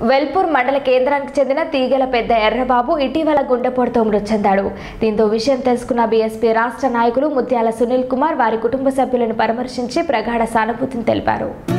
వెల్పూర్ మండల కేంద్రానికి చెందిన తీగల పెద్ద ఎర్రబాబు ఇటీవల గుండెపోటుతో మృతి చెందాడు. దీంతో విషయం తెలుసుకున్న బీఎస్పీ రాష్ట్ర నాయకులు ముత్యాల సునీల్ కుమార్ వారి కుటుంబ సభ్యులను పరామర్శించి ప్రగాఢ సానుభూతిని తెలిపారు.